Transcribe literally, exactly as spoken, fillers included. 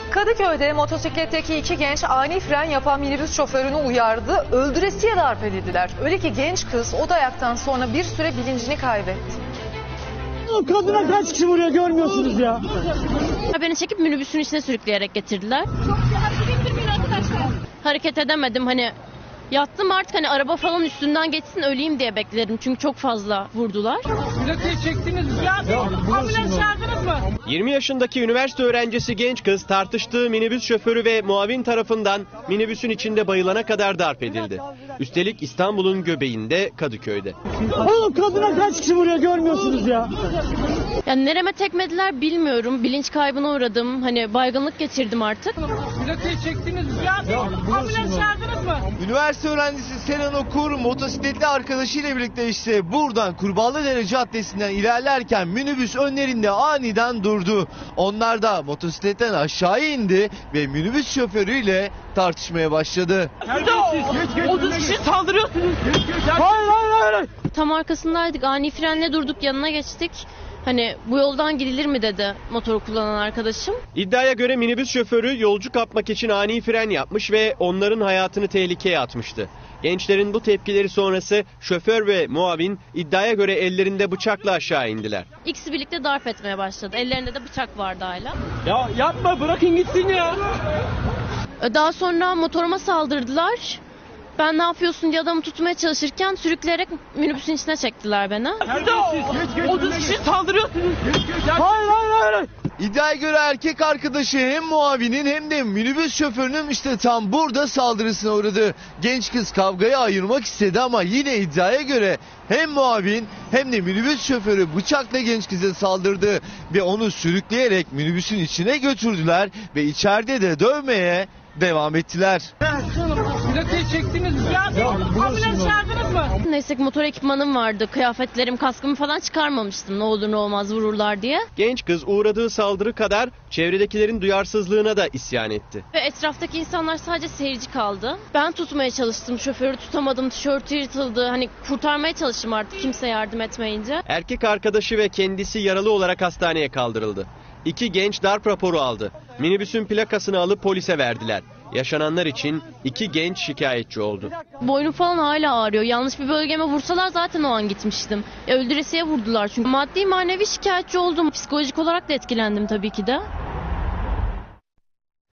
Kadıköy'de motosikletteki iki genç ani fren yapan minibüs şoförünü uyardı. Öldüresiye darp edildiler. Öyle ki genç kız o dayaktan sonra bir süre bilincini kaybetti. O kadına kaç kişi vuruyor görmüyorsunuz ya. Beni çekip minibüsün içine sürükleyerek getirdiler. Hareket edemedim, hani yattım artık, hani araba falan üstünden geçsin öleyim diye bekledim. Çünkü çok fazla vurdular. Plakayı çektiniz mi? Ya, ambulans çağırdınız mı? yirmi yaşındaki üniversite öğrencisi genç kız tartıştığı minibüs şoförü ve muavin tarafından minibüsün içinde bayılana kadar darp edildi. Üstelik İstanbul'un göbeğinde, Kadıköy'de. Oğlum kadına kaç kişi vuruyor görmüyorsunuz ya. Yani nereme tekmediler bilmiyorum. Bilinç kaybına uğradım. Hani baygınlık geçirdim artık. Plakayı çektiniz mi? Ya, ambulans çağırdınız mı? Üniversite öğrencisi Selen Okur motosikletli arkadaşıyla birlikte işte buradan Kurbağalıdere Caddesi'nden ilerlerken minibüs önlerinde aniden durdu. Onlar da motosikletten aşağı indi ve minibüs şoförüyle tartışmaya başladı. otuz kişi saldırıyorsunuz. Hayır hayır hayır. Tam arkasındaydık. Ani frenle durduk, yanına geçtik. Hani bu yoldan gidilir mi dedi motoru kullanan arkadaşım. İddiaya göre minibüs şoförü yolcu kapmak için ani fren yapmış ve onların hayatını tehlikeye atmıştı. Gençlerin bu tepkileri sonrası şoför ve muavin iddiaya göre ellerinde bıçakla aşağı indiler. İkisi birlikte darp etmeye başladı. Ellerinde de bıçak vardı hala. Ya yapma, bırakın gitsin ya. Daha sonra motoruma saldırdılar. Ben ne yapıyorsun diye adamı tutmaya çalışırken sürükleyerek minibüsün içine çektiler beni. otuz kişi saldırıyorsunuz. Hayır hayır hayır. İddiaya göre erkek arkadaşı hem muavinin hem de minibüs şoförünün işte tam burada saldırısına uğradı. Genç kız kavgayı ayırmak istedi ama yine iddiaya göre hem muavin hem de minibüs şoförü bıçakla genç kıza saldırdı ve onu sürükleyerek minibüsün içine götürdüler ve içeride de dövmeye devam ettiler. Plakayı çektiniz mi? Ya, ambulans çağırdınız mı? Neyse ki motor ekipmanım vardı. Kıyafetlerim, kaskımı falan çıkarmamıştım. Ne olur ne olmaz vururlar diye. Genç kız uğradığı saldırı kadar çevredekilerin duyarsızlığına da isyan etti. Ve etraftaki insanlar sadece seyirci kaldı. Ben tutmaya çalıştım. Şoförü tutamadım. Tişörtü yırtıldı. Hani kurtarmaya çalıştım artık kimse yardım etmeyince. Erkek arkadaşı ve kendisi yaralı olarak hastaneye kaldırıldı. İki genç darp raporu aldı. Minibüsün plakasını alıp polise verdiler. Yaşananlar için iki genç şikayetçi oldu. Boynum falan hala ağrıyor. Yanlış bir bölgeme vursalar zaten o an gitmiştim. E, öldüresiye vurdular çünkü. Maddi manevi şikayetçi oldum. Psikolojik olarak da etkilendim tabii ki de.